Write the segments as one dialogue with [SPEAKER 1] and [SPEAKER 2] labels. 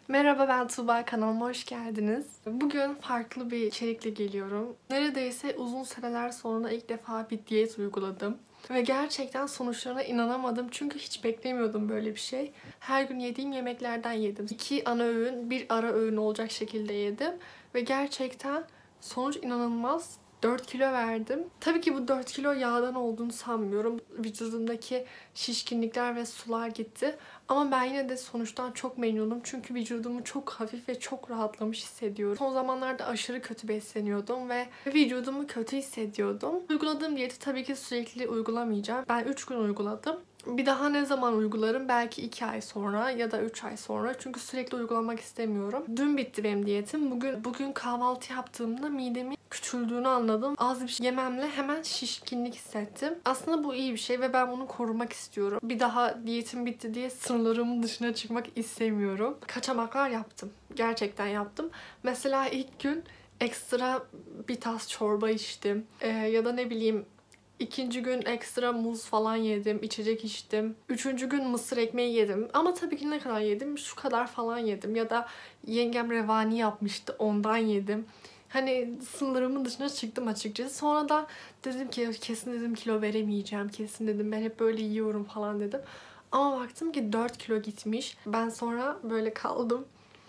[SPEAKER 1] Merhaba, ben Tuğba, kanalıma hoş geldiniz. Bugün farklı bir içerikle geliyorum. Neredeyse uzun seneler sonra ilk defa bir diyet uyguladım. Ve gerçekten sonuçlarına inanamadım çünkü hiç beklemiyordum böyle bir şey. Her gün yediğim yemeklerden yedim. 2 ana öğün, bir ara öğün olacak şekilde yedim. Ve gerçekten sonuç inanılmaz. 4 kilo verdim. Tabii ki bu 4 kilo yağdan olduğunu sanmıyorum. Vücudumdaki şişkinlikler ve sular gitti. Ama ben yine de sonuçtan çok memnunum. Çünkü vücudumu çok hafif ve çok rahatlamış hissediyorum. Son zamanlarda aşırı kötü besleniyordum ve vücudumu kötü hissediyordum. Uyguladığım diyeti tabii ki sürekli uygulamayacağım. Ben 3 gün uyguladım. Bir daha ne zaman uygularım? Belki 2 ay sonra ya da 3 ay sonra. Çünkü sürekli uygulamak istemiyorum. Dün bitti benim diyetim. Bugün kahvaltı yaptığımda midemin küçüldüğünü anladım. Az bir şey yememle hemen şişkinlik hissettim. Aslında bu iyi bir şey ve ben bunu korumak istiyorum. Bir daha diyetim bitti diye sınırlarımın dışına çıkmak istemiyorum. Kaçamaklar yaptım. Gerçekten yaptım. Mesela ilk gün ekstra bir tas çorba içtim. Ya da ne bileyim, İkinci gün ekstra muz falan yedim, içecek içtim. Üçüncü gün mısır ekmeği yedim. Ama tabii ki ne kadar yedim? Şu kadar falan yedim. Ya da yengem revani yapmıştı, ondan yedim. Hani sınırımın dışına çıktım açıkçası. Sonra da dedim ki kesin dedim kilo veremeyeceğim. Kesin dedim ben hep böyle yiyorum falan dedim. Ama baktım ki 4 kilo gitmiş. Ben sonra böyle kaldım.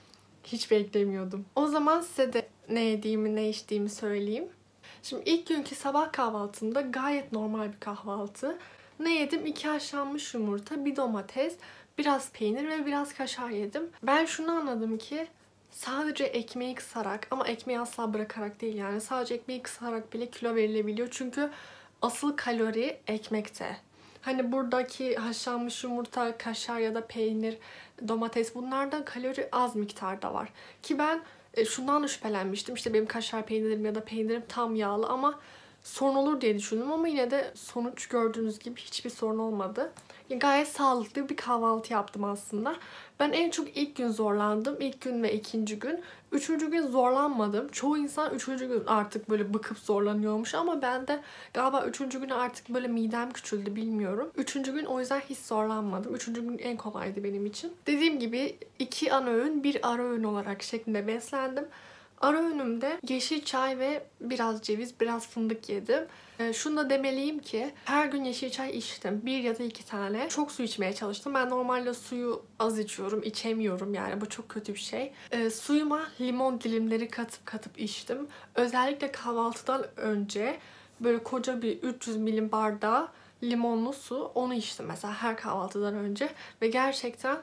[SPEAKER 1] Hiç beklemiyordum. O zaman size de ne yediğimi, ne içtiğimi söyleyeyim. Şimdi ilk günkü sabah kahvaltımda gayet normal bir kahvaltı. Ne yedim? 2 haşlanmış yumurta, bir domates, biraz peynir ve biraz kaşar yedim. Ben şunu anladım ki sadece ekmeği kısarak, ama ekmeği asla bırakarak değil, yani sadece ekmeği kısarak bile kilo verilebiliyor. Çünkü asıl kalori ekmekte. Hani buradaki haşlanmış yumurta, kaşar ya da peynir, domates, bunlardan kalori az miktarda var. Ki ben şundan da şüphelenmiştim. İşte benim kaşar peynirim ya da peynirim tam yağlı ama sorun olur diye düşündüm. Ama yine de sonuç gördüğünüz gibi hiçbir sorun olmadı. Gayet sağlıklı bir kahvaltı yaptım aslında. Ben en çok ilk gün zorlandım. İlk gün ve ikinci gün. Üçüncü gün zorlanmadım. Çoğu insan üçüncü gün artık böyle bıkıp zorlanıyormuş ama ben de galiba üçüncü gün artık böyle midem küçüldü, bilmiyorum. Üçüncü gün o yüzden hiç zorlanmadım. Üçüncü gün en kolaydı benim için. Dediğim gibi 2 ana öğün, bir ara öğün olarak şeklinde beslendim. Ara öğünümde yeşil çay ve biraz ceviz, biraz fındık yedim. Şunu da demeliyim ki her gün yeşil çay içtim. 1 ya da 2 tane. Çok su içmeye çalıştım. Ben normalde suyu az içiyorum, içemiyorum, yani bu çok kötü bir şey. Suyuma limon dilimleri katıp içtim. Özellikle kahvaltıdan önce böyle koca bir 300 milim bardağı limonlu su, onu içtim mesela her kahvaltıdan önce. Ve gerçekten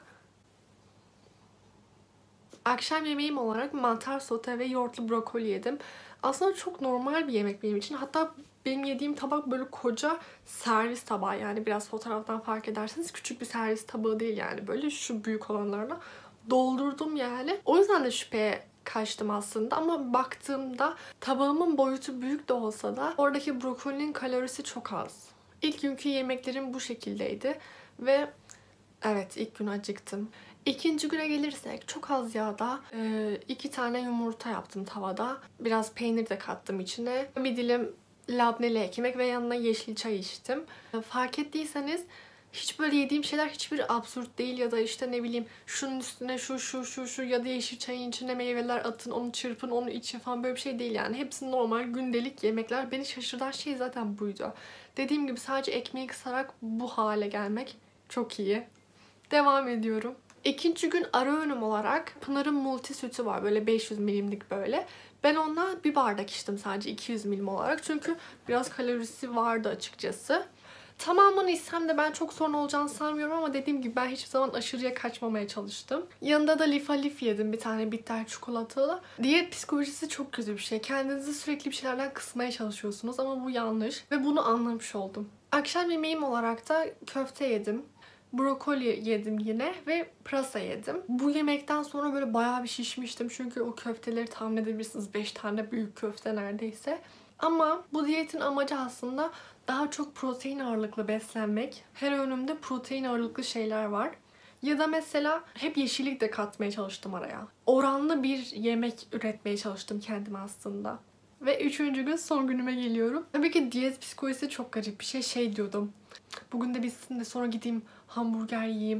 [SPEAKER 1] akşam yemeğim olarak mantar sote ve yoğurtlu brokoli yedim. Aslında çok normal bir yemek benim için. Hatta benim yediğim tabak böyle koca servis tabağı, yani biraz fotoğraftan fark ederseniz küçük bir servis tabağı değil, yani böyle şu büyük olanlarla doldurdum yani. O yüzden de şüpheye kaçtım aslında ama baktığımda tabağımın boyutu büyük de olsa da oradaki brokolinin kalorisi çok az. İlk günkü yemeklerim bu şekildeydi ve evet, ilk gün acıktım. İkinci güne gelirsek çok az yağda 2 tane yumurta yaptım tavada. Biraz peynir de kattım içine. Bir dilim labneli ekmek ve yanına yeşil çay içtim. Fark ettiyseniz hiç böyle yediğim şeyler hiçbir absürt değil ya da işte ne bileyim şunun üstüne şu ya da yeşil çayın içine meyveler atın, onu çırpın, onu için falan, böyle bir şey değil yani. Hepsi normal gündelik yemekler. Beni şaşırtan şey zaten buydu. Dediğim gibi sadece ekmeği kısarak bu hale gelmek çok iyi. Devam ediyorum. İkinci gün ara öğünüm olarak Pınar'ın multi sütü var. Böyle 500 milimlik böyle. Ben ondan bir bardak içtim sadece 200 milim olarak. Çünkü biraz kalorisi vardı açıkçası. Tamamını içsem de ben çok sorun olacağını sanmıyorum ama dediğim gibi ben hiçbir zaman aşırıya kaçmamaya çalıştım. Yanında da Lifa Lif yedim, bir tane bitter çikolatalı. Diyet psikolojisi çok kötü bir şey. Kendinizi sürekli bir şeylerden kısmaya çalışıyorsunuz ama bu yanlış ve bunu anlamış oldum. Akşam yemeğim olarak da köfte yedim. Brokoli yedim yine ve pırasa yedim. Bu yemekten sonra böyle bayağı bir şişmiştim. Çünkü o köfteleri tahmin edebilirsiniz. 5 tane büyük köfte neredeyse. Ama bu diyetin amacı aslında daha çok protein ağırlıklı beslenmek. Her öğünümde protein ağırlıklı şeyler var. Ya da mesela hep yeşillik de katmaya çalıştım araya. Oranlı bir yemek üretmeye çalıştım kendime aslında. Ve 3. gün son günüme geliyorum. Tabii ki diyet psikolojisi çok garip bir şey. Şey diyordum. Bugün de bitsin de sonra gideyim hamburger yiyeyim.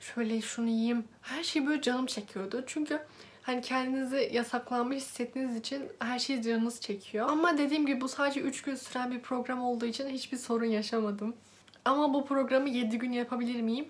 [SPEAKER 1] şöyle şunu yiyeyim. Her şey böyle canım çekiyordu. Çünkü hani kendinizi yasaklanmış hissettiğiniz için her şey canınız çekiyor. Ama dediğim gibi bu sadece 3 gün süren bir program olduğu için hiçbir sorun yaşamadım. Ama bu programı 7 gün yapabilir miyim?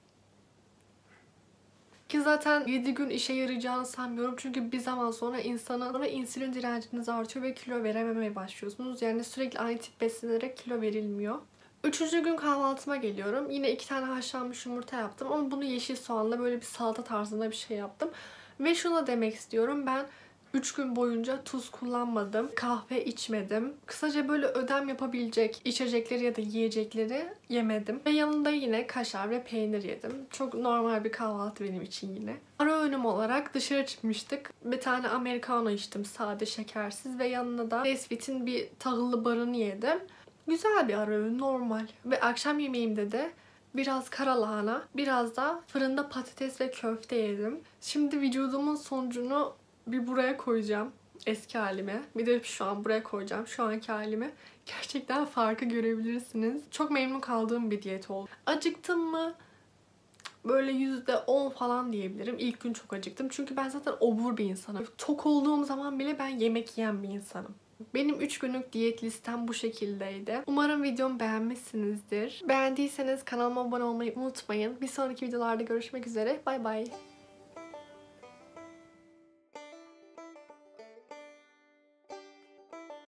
[SPEAKER 1] Ki zaten 7 gün işe yarayacağını sanmıyorum. Çünkü bir zaman sonra insana insülin direnciniz artıyor ve kilo verememeye başlıyorsunuz. Yani sürekli aynı tip beslenerek kilo verilmiyor. Üçüncü gün kahvaltıma geliyorum. Yine 2 tane haşlanmış yumurta yaptım. Ama bunu yeşil soğanla böyle bir salata tarzında bir şey yaptım. Ve şunu demek istiyorum. Ben 3 gün boyunca tuz kullanmadım. Kahve içmedim. Kısaca böyle ödem yapabilecek içecekleri ya da yiyecekleri yemedim. Ve yanında yine kaşar ve peynir yedim. Çok normal bir kahvaltı benim için yine. Ara öğünüm olarak dışarı çıkmıştık. Bir tane americano içtim, sade şekersiz. Ve yanına da Nesquik'in bir tahıllı barını yedim. Güzel bir ara öğün, normal. Ve akşam yemeğimde de biraz karalahana, biraz da fırında patates ve köfte yedim. Şimdi vücudumun sonucunu bir buraya koyacağım. Eski halime. Bir de şu an buraya koyacağım. Şu anki halime. Gerçekten farkı görebilirsiniz. Çok memnun kaldığım bir diyet oldu. Acıktım mı? Böyle %10 falan diyebilirim. İlk gün çok acıktım. Çünkü ben zaten obur bir insanım. Tok olduğum zaman bile ben yemek yiyen bir insanım. Benim 3 günlük diyet listem bu şekildeydi. Umarım videomu beğenmişsinizdir. Beğendiyseniz kanalıma abone olmayı unutmayın. Bir sonraki videolarda görüşmek üzere. Bay bay.